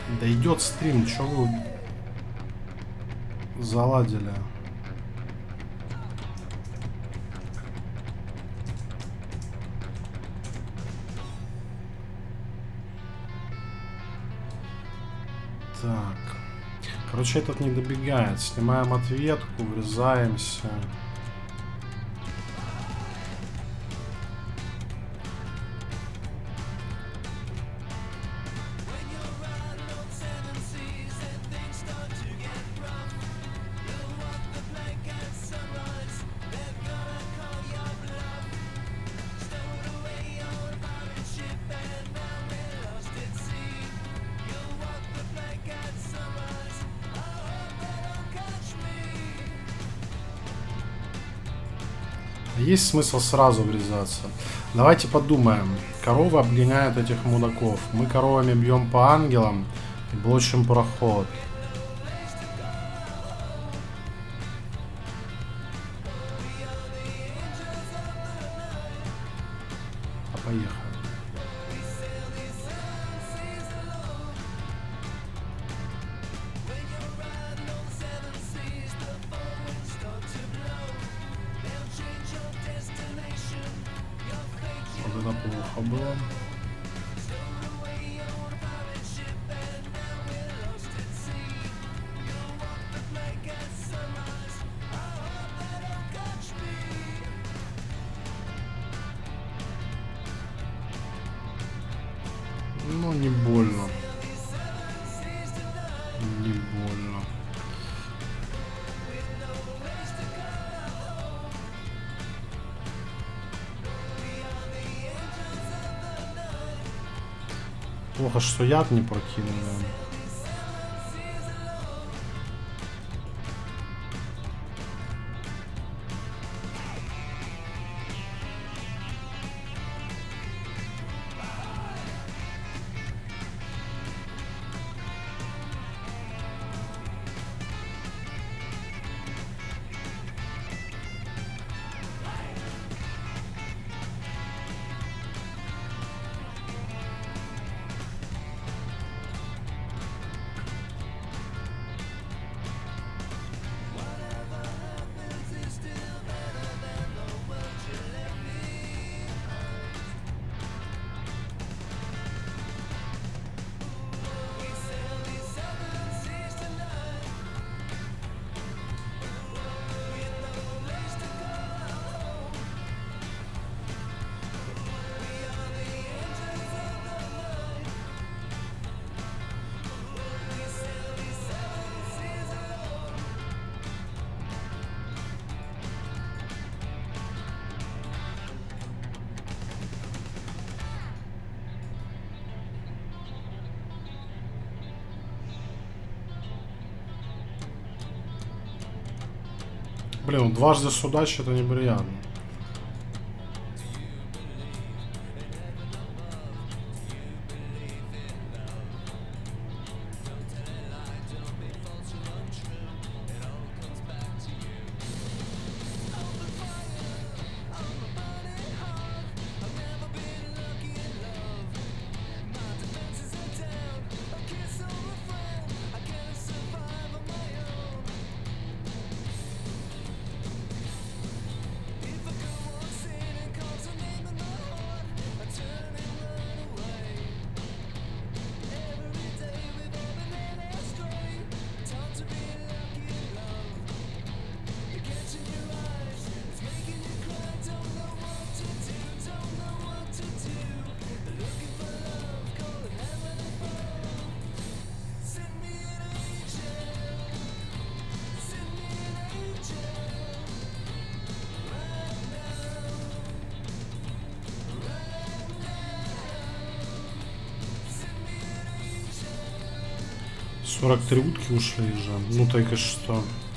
Да идет стрим, что вы заладили? Так. Короче, этот не добегает. Снимаем ответку, врезаемся. Есть смысл сразу врезаться. Давайте подумаем. Коровы обгоняют этих мудаков. Мы коровами бьем по ангелам и блочим проход. А поехали. Вот это плохо было. Ну, не больно. Не больно. Плохо, что яд не прокинули. Блин, дважды судачить это неприятно. Сорок 43 утки ушли же. Ну так и что?